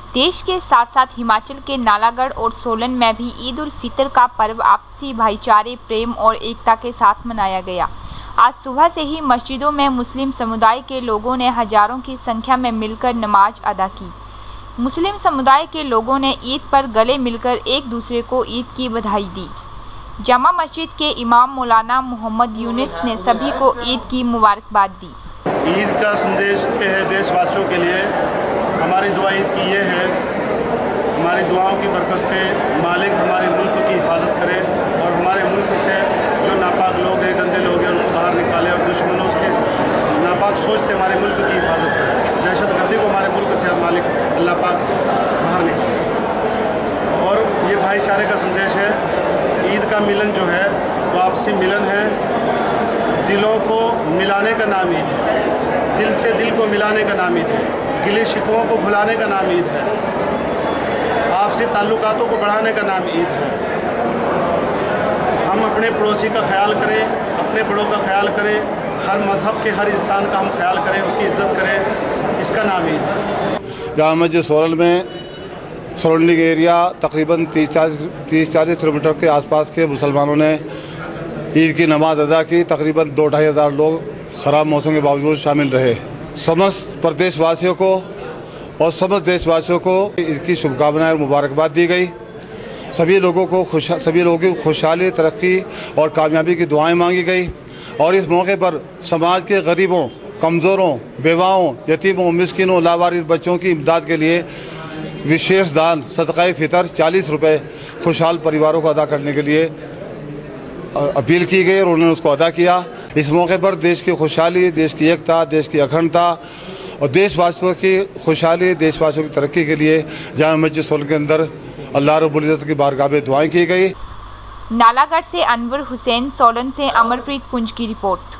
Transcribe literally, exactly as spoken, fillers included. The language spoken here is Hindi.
देश के साथ साथ हिमाचल के नालागढ़ और सोलन में भी ईद उल फितर का पर्व आपसी भाईचारे, प्रेम और एकता के साथ मनाया गया। आज सुबह से ही मस्जिदों में मुस्लिम समुदाय के लोगों ने हजारों की संख्या में मिलकर नमाज अदा की। मुस्लिम समुदाय के लोगों ने ईद पर गले मिलकर एक दूसरे को ईद की बधाई दी। जामा मस्जिद के इमाम मौलाना मोहम्मद यूनिस ने सभी को ईद की मुबारकबाद दी। ईद का संदेश ये है देशवासियों के लिए, हमारी दुआ ईद की ये है, हमारी दुआओं की बरकत से मालिक हमारे मुल्क की हिफाजत करे और हमारे मुल्क से जो नापाक लोग हैं, गंदे लोग हैं, उनको बाहर निकाले और दुश्मनों के नापाक सोच से हमारे मुल्क की हिफाजत करे। दहशतगर्दी को हमारे मुल्क से मालिक अल्लाह पाक बाहर निकाले। और ये भाईचारे का संदेश है। ईद का मिलन जो है वो आपसी मिलन है, दिलों को मिलाने का नाम ईद है, दिल से दिल को मिलाने का नाम ईद है, गिले शिकवों को भुलाने का नाम ईद है, आपसी ताल्लुकातों को बढ़ाने का नाम ईद है। हम अपने पड़ोसी का ख्याल करें, अपने बड़ों का ख्याल करें, हर मज़हब के हर इंसान का हम ख्याल करें, उसकी इज़्ज़त करें, इसका नाम ईद है। जामा मस्जिद सोलन में सराउंडिंग एरिया तकरीबन तीस चालीस तीस चालीस किलोमीटर के आसपास के मुसलमानों ने ईद की नमाज अदा की। तकरीबन दो ढाई हज़ार लोग ख़राब मौसम के बावजूद शामिल रहे। समस्त प्रदेशवासियों को और समस्त देशवासियों को ईद की शुभकामनाएं और मुबारकबाद दी गई। सभी लोगों को खुश सभी लोगों की खुशहाली, तरक्की और कामयाबी की दुआएं मांगी गई। और इस मौके पर समाज के गरीबों, कमज़ोरों, बेवाओं, यतीमों, मिस्किनों, लावारिस बच्चों की इमदाद के लिए विशेष दान सदक़ाए फ़ितर चालीस रुपये खुशहाल परिवारों को अदा करने के लिए अपील की गई और उन्होंने उसको अदा किया। इस मौके पर देश की खुशहाली, देश की एकता, देश की अखंडता और देशवासियों की खुशहाली, देशवासियों की तरक्की के लिए जामा मस्जिद सोलन के अंदर अल्लाह रब्बुल इज़्ज़त की बारगाह में दुआएं की गई। नालागढ़ से अनवर हुसैन, सोलन से अमरप्रीत पुंज की रिपोर्ट।